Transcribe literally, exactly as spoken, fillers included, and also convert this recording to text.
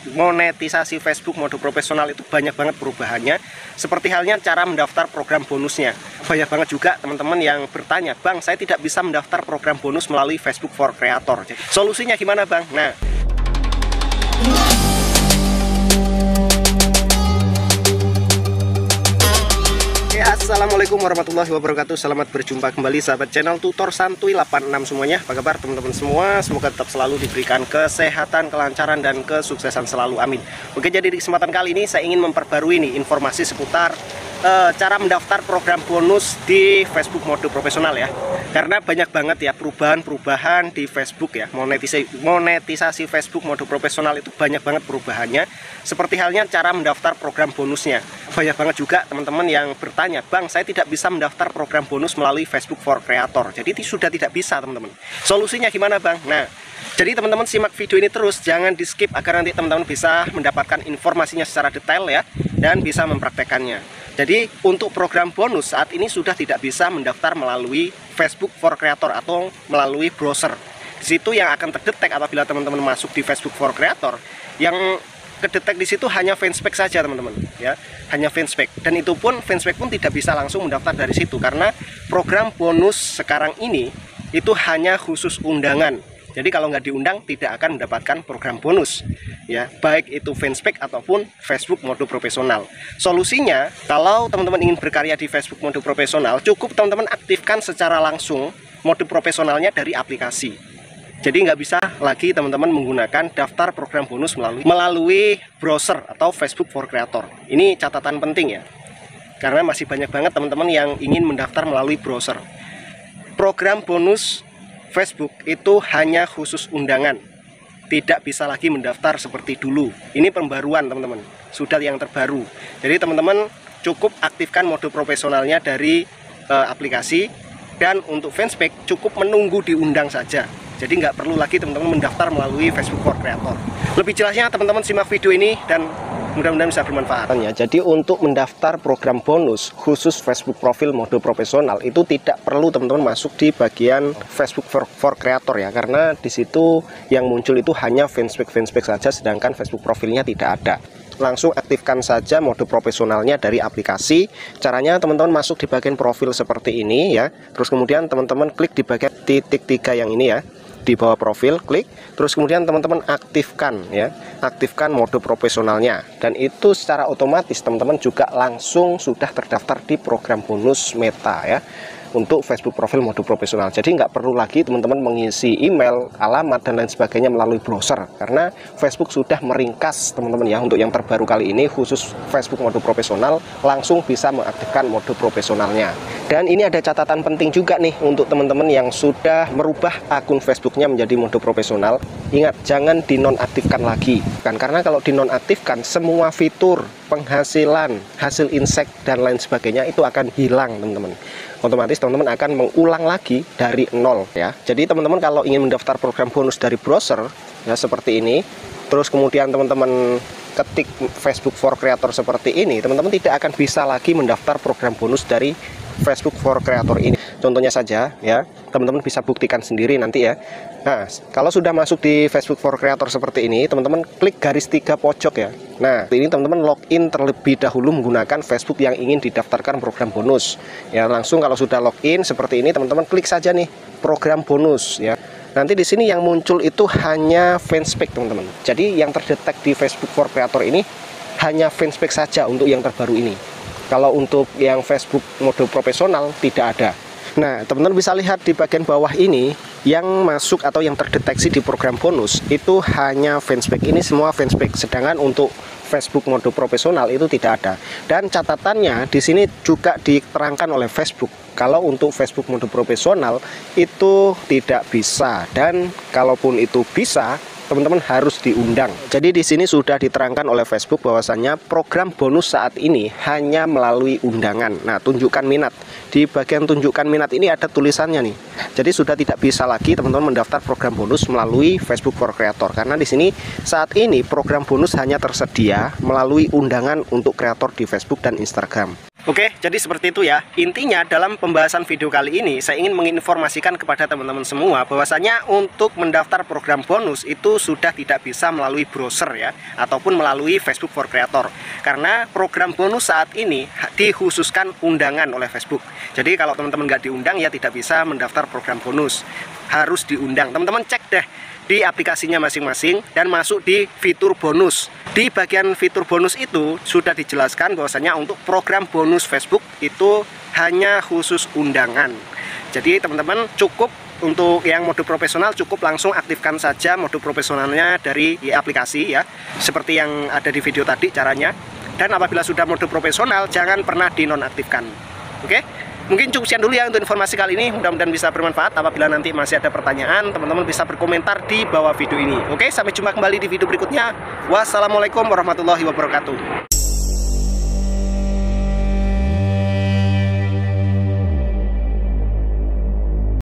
monetisasi Facebook mode profesional itu banyak banget perubahannya. Seperti halnya cara mendaftar program bonusnya. Banyak banget juga teman-teman yang bertanya, "Bang, saya tidak bisa mendaftar program bonus melalui Facebook for Creator." Jadi, solusinya gimana, Bang? Nah, Assalamualaikum warahmatullahi wabarakatuh. Selamat berjumpa kembali sahabat channel Tutor Santuy delapan enam semuanya. Apa kabar teman-teman semua? Semoga tetap selalu diberikan kesehatan, kelancaran, dan kesuksesan selalu, amin. Oke, jadi di kesempatan kali ini saya ingin memperbarui nih informasi seputar uh, cara mendaftar program bonus di Facebook mode profesional ya. Karena banyak banget ya perubahan-perubahan di Facebook ya. Monetisasi, monetisasi Facebook mode profesional itu banyak banget perubahannya. Seperti halnya cara mendaftar program bonusnya. Banyak banget juga teman-teman yang bertanya, "Bang, saya tidak bisa mendaftar program bonus melalui Facebook for Creator." Jadi itu sudah tidak bisa teman-teman. Solusinya gimana, Bang? Nah, jadi teman-teman simak video ini terus, jangan di skip agar nanti teman-teman bisa mendapatkan informasinya secara detail ya, dan bisa mempraktekannya. Jadi untuk program bonus saat ini sudah tidak bisa mendaftar melalui Facebook for Creator atau melalui browser. Di situ yang akan terdetek apabila teman-teman masuk di Facebook for Creator, yang kedetek di situ hanya fanspage saja teman-teman ya, hanya fanspage, dan itu pun fanspage pun tidak bisa langsung mendaftar dari situ karena program bonus sekarang ini itu hanya khusus undangan. Jadi kalau nggak diundang tidak akan mendapatkan program bonus ya, baik itu fanspage ataupun Facebook mode profesional. Solusinya, kalau teman-teman ingin berkarya di Facebook mode profesional, cukup teman-teman aktifkan secara langsung mode profesionalnya dari aplikasi. Jadi nggak bisa lagi teman-teman menggunakan daftar program bonus melalui melalui browser atau Facebook for Creator. Ini catatan penting ya, karena masih banyak banget teman-teman yang ingin mendaftar melalui browser. Program bonus Facebook itu hanya khusus undangan, tidak bisa lagi mendaftar seperti dulu. Ini pembaruan teman-teman, sudah yang terbaru. Jadi teman-teman cukup aktifkan mode profesionalnya dari uh, aplikasi, dan untuk fanspage cukup menunggu diundang saja. Jadi nggak perlu lagi teman-teman mendaftar melalui Facebook for Creator. Lebih jelasnya teman-teman simak video ini dan mudah-mudahan bisa bermanfaat ya. Jadi untuk mendaftar program bonus khusus Facebook profil mode profesional itu tidak perlu teman-teman masuk di bagian Facebook for, for Creator ya, karena di situ yang muncul itu hanya fanspage fanspage saja, sedangkan Facebook profilnya tidak ada. Langsung aktifkan saja mode profesionalnya dari aplikasi. Caranya teman-teman masuk di bagian profil seperti ini ya, terus kemudian teman-teman klik di bagian titik tiga yang ini ya, di bawah profil, klik, terus kemudian teman-teman aktifkan ya, aktifkan mode profesionalnya, dan itu secara otomatis teman-teman juga langsung sudah terdaftar di program bonus Meta ya, untuk Facebook profil mode profesional. Jadi nggak perlu lagi teman-teman mengisi email, alamat, dan lain sebagainya melalui browser, karena Facebook sudah meringkas teman-teman ya. Untuk yang terbaru kali ini khusus Facebook mode profesional langsung bisa mengaktifkan mode profesionalnya. Dan ini ada catatan penting juga nih untuk teman-teman yang sudah merubah akun Facebooknya menjadi mode profesional. Ingat, jangan dinonaktifkan lagi kan, karena kalau dinonaktifkan semua fitur, penghasilan, hasil insek, dan lain sebagainya itu akan hilang teman-teman. Otomatis teman-teman akan mengulang lagi dari nol ya. Jadi teman-teman kalau ingin mendaftar program bonus dari browser ya seperti ini, terus kemudian teman-teman ketik Facebook for Creator seperti ini, teman-teman tidak akan bisa lagi mendaftar program bonus dari Facebook for Creator ini. Contohnya saja ya, teman-teman bisa buktikan sendiri nanti ya. Nah, kalau sudah masuk di Facebook for Creator seperti ini, teman-teman klik garis tiga pojok ya. Nah, ini teman-teman login terlebih dahulu menggunakan Facebook yang ingin didaftarkan program bonus. Ya, langsung kalau sudah login seperti ini, teman-teman klik saja nih program bonus ya. Nanti di sini yang muncul itu hanya fanspage teman-teman. Jadi yang terdetek di Facebook for Creator ini hanya fanspage saja untuk yang terbaru ini. Kalau untuk yang Facebook mode profesional tidak ada. Nah, teman-teman bisa lihat di bagian bawah ini, yang masuk atau yang terdeteksi di program bonus itu hanya fanspage. Ini semua fanspage, sedangkan untuk Facebook mode profesional itu tidak ada. Dan catatannya di sini juga diterangkan oleh Facebook, kalau untuk Facebook mode profesional itu tidak bisa, dan kalaupun itu bisa, teman-teman harus diundang. Jadi di sini sudah diterangkan oleh Facebook bahwasannya program bonus saat ini hanya melalui undangan. Nah, tunjukkan minat. Di bagian tunjukkan minat ini ada tulisannya nih. Jadi sudah tidak bisa lagi teman-teman mendaftar program bonus melalui Facebook for Creator, karena di sini saat ini program bonus hanya tersedia melalui undangan untuk kreator di Facebook dan Instagram. Oke, jadi seperti itu ya. Intinya dalam pembahasan video kali ini saya ingin menginformasikan kepada teman-teman semua bahwasanya untuk mendaftar program bonus itu sudah tidak bisa melalui browser ya, ataupun melalui Facebook for Creator. Karena program bonus saat ini dikhususkan undangan oleh Facebook. Jadi kalau teman-teman nggak diundang ya tidak bisa mendaftar program bonus. Harus diundang. Teman-teman cek deh di aplikasinya masing-masing dan masuk di fitur bonus. Di bagian fitur bonus itu sudah dijelaskan bahwasanya untuk program bonus Facebook itu hanya khusus undangan. Jadi teman-teman cukup untuk yang mode profesional cukup langsung aktifkan saja mode profesionalnya dari aplikasi ya, seperti yang ada di video tadi caranya. Dan apabila sudah mode profesional jangan pernah dinonaktifkan. Oke? Mungkin cukup sekian dulu ya untuk informasi kali ini. Mudah-mudahan bisa bermanfaat. Apabila nanti masih ada pertanyaan, teman-teman bisa berkomentar di bawah video ini. Oke, sampai jumpa kembali di video berikutnya. Wassalamualaikum warahmatullahi wabarakatuh.